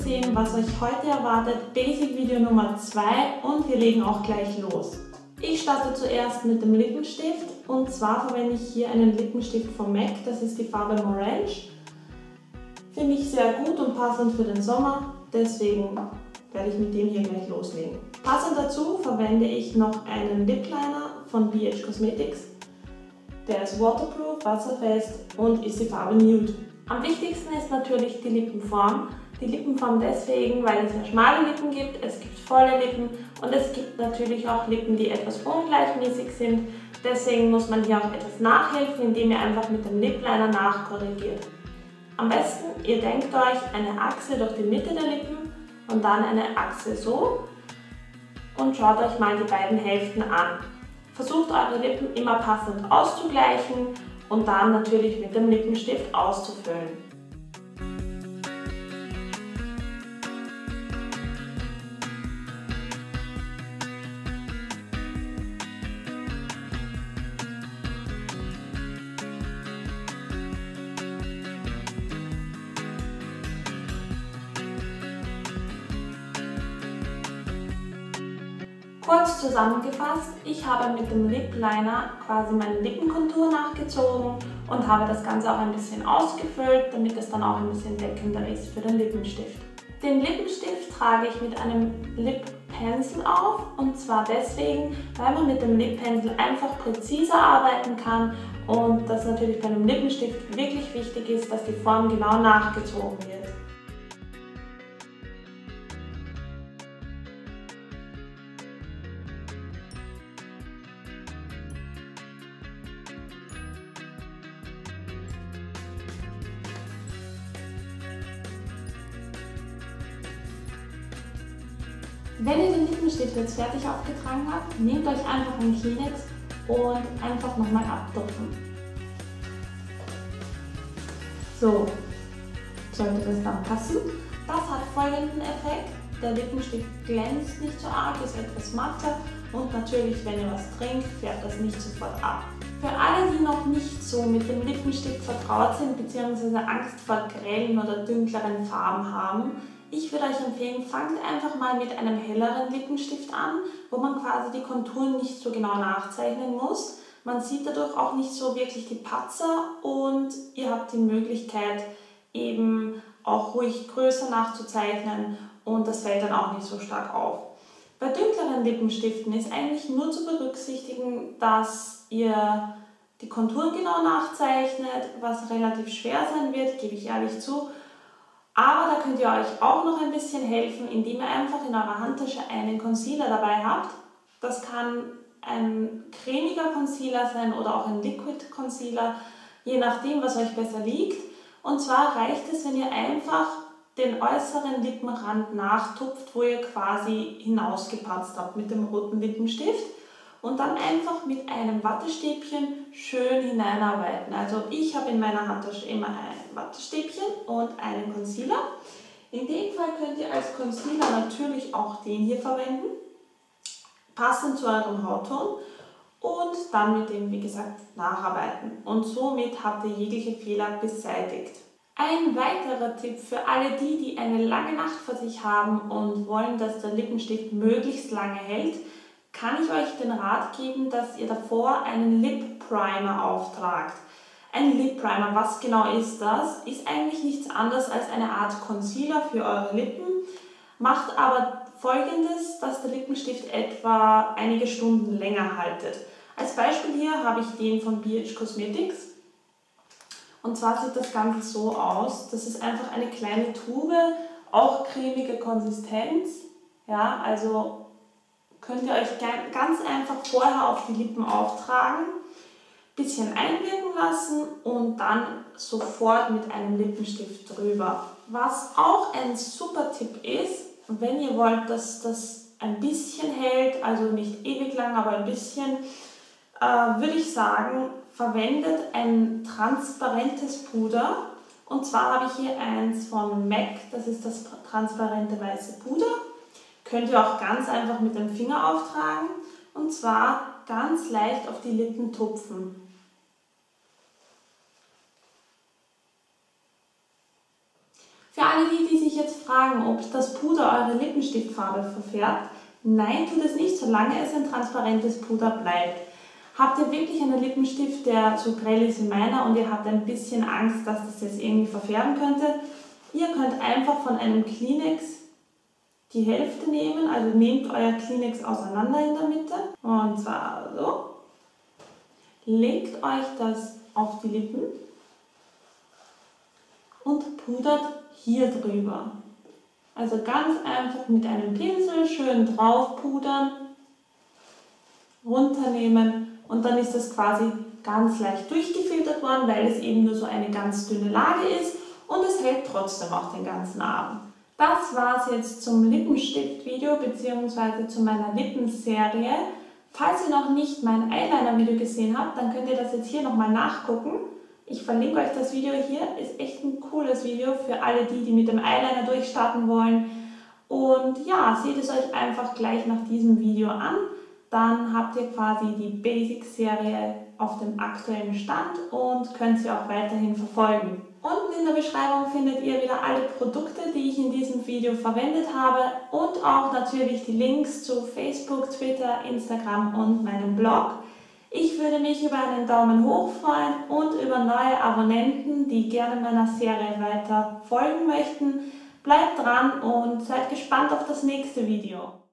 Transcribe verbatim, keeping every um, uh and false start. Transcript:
sehen, was euch heute erwartet. Basic Video Nummer zwei und wir legen auch gleich los. Ich starte zuerst mit dem Lippenstift und zwar verwende ich hier einen Lippenstift von M A C, das ist die Farbe Morange. Finde ich sehr gut und passend für den Sommer, deswegen werde ich mit dem hier gleich loslegen. Passend dazu verwende ich noch einen Lip Liner von B H Cosmetics. Der ist waterproof, wasserfest und ist die Farbe Nude. Am wichtigsten ist natürlich die Lippenform. Die Lippenform deswegen, weil es ja schmale Lippen gibt, es gibt volle Lippen und es gibt natürlich auch Lippen, die etwas ungleichmäßig sind. Deswegen muss man hier auch etwas nachhelfen, indem ihr einfach mit dem Lip Liner nachkorrigiert. Am besten, ihr denkt euch eine Achse durch die Mitte der Lippen und dann eine Achse so und schaut euch mal die beiden Hälften an. Versucht eure Lippen immer passend auszugleichen und dann natürlich mit dem Lippenstift auszufüllen. Kurz zusammengefasst, ich habe mit dem Lip Liner quasi meine Lippenkontur nachgezogen und habe das Ganze auch ein bisschen ausgefüllt, damit es dann auch ein bisschen deckender ist für den Lippenstift. Den Lippenstift trage ich mit einem Lip Pencil auf und zwar deswegen, weil man mit dem Lip Pencil einfach präziser arbeiten kann und das natürlich bei einem Lippenstift wirklich wichtig ist, dass die Form genau nachgezogen wird. Wenn ihr den Lippenstift jetzt fertig aufgetragen habt, nehmt euch einfach einen Kleenex und einfach nochmal abtupfen. So, sollte das dann passen. Das hat folgenden Effekt. Der Lippenstift glänzt nicht so arg, ist etwas matter und natürlich, wenn ihr was trinkt, färbt das nicht sofort ab. Für alle, die noch nicht so mit dem Lippenstift vertraut sind bzw. Angst vor grellen oder dunkleren Farben haben, ich würde euch empfehlen, fangt einfach mal mit einem helleren Lippenstift an, wo man quasi die Konturen nicht so genau nachzeichnen muss. Man sieht dadurch auch nicht so wirklich die Patzer und ihr habt die Möglichkeit eben auch ruhig größer nachzuzeichnen und das fällt dann auch nicht so stark auf. Bei dunkleren Lippenstiften ist eigentlich nur zu berücksichtigen, dass ihr die Konturen genau nachzeichnet, was relativ schwer sein wird, gebe ich ehrlich zu. Aber da könnt ihr euch auch noch ein bisschen helfen, indem ihr einfach in eurer Handtasche einen Concealer dabei habt. Das kann ein cremiger Concealer sein oder auch ein Liquid Concealer, je nachdem, was euch besser liegt. Und zwar reicht es, wenn ihr einfach den äußeren Lippenrand nachtupft, wo ihr quasi hinausgepatzt habt mit dem roten Lippenstift. Und dann einfach mit einem Wattestäbchen schön hineinarbeiten. Also ich habe in meiner Handtasche immer ein Wattestäbchen und einen Concealer. In dem Fall könnt ihr als Concealer natürlich auch den hier verwenden, passend zu eurem Hautton und dann mit dem, wie gesagt, nacharbeiten. Und somit habt ihr jegliche Fehler beseitigt. Ein weiterer Tipp für alle die, die eine lange Nacht vor sich haben und wollen, dass der Lippenstift möglichst lange hält, kann ich euch den Rat geben, dass ihr davor einen Lip Primer auftragt. Ein Lip Primer, was genau ist das? Ist eigentlich nichts anderes als eine Art Concealer für eure Lippen, macht aber Folgendes, dass der Lippenstift etwa einige Stunden länger haltet. Als Beispiel hier habe ich den von B H Cosmetics und zwar sieht das Ganze so aus. Das ist einfach eine kleine Tube, auch cremige Konsistenz, ja, also könnt ihr euch ganz einfach vorher auf die Lippen auftragen, bisschen einwirken lassen und dann sofort mit einem Lippenstift drüber. Was auch ein super Tipp ist, wenn ihr wollt, dass das ein bisschen hält, also nicht ewig lang, aber ein bisschen, äh, würde ich sagen, verwendet ein transparentes Puder. Und zwar habe ich hier eins von M A C, das ist das transparente weiße Puder. Könnt ihr auch ganz einfach mit dem Finger auftragen und zwar ganz leicht auf die Lippen tupfen. Für alle die, die sich jetzt fragen, ob das Puder eure Lippenstiftfarbe verfärbt. Nein, tut es nicht, solange es ein transparentes Puder bleibt. Habt ihr wirklich einen Lippenstift, der so grell ist wie meiner und ihr habt ein bisschen Angst, dass das jetzt irgendwie verfärben könnte? Ihr könnt einfach von einem Kleenex die Hälfte nehmen, also nehmt euer Kleenex auseinander in der Mitte und zwar so. Legt euch das auf die Lippen und pudert hier drüber. Also ganz einfach mit einem Pinsel schön drauf pudern, runternehmen und dann ist das quasi ganz leicht durchgefiltert worden, weil es eben nur so eine ganz dünne Lage ist und es hält trotzdem auch den ganzen Abend. Das war es jetzt zum Lippenstift-Video bzw. zu meiner Lippenserie. Falls ihr noch nicht mein Eyeliner-Video gesehen habt, dann könnt ihr das jetzt hier nochmal nachgucken. Ich verlinke euch das Video hier, ist echt ein cooles Video für alle die, die mit dem Eyeliner durchstarten wollen. Und ja, seht es euch einfach gleich nach diesem Video an. Dann habt ihr quasi die Basic-Serie auf dem aktuellen Stand und könnt sie auch weiterhin verfolgen. Unten in der Beschreibung findet ihr wieder alle Produkte, die ich in diesem Video verwendet habe und auch natürlich die Links zu Facebook, Twitter, Instagram und meinem Blog. Ich würde mich über einen Daumen hoch freuen und über neue Abonnenten, die gerne meiner Serie weiter folgen möchten. Bleibt dran und seid gespannt auf das nächste Video.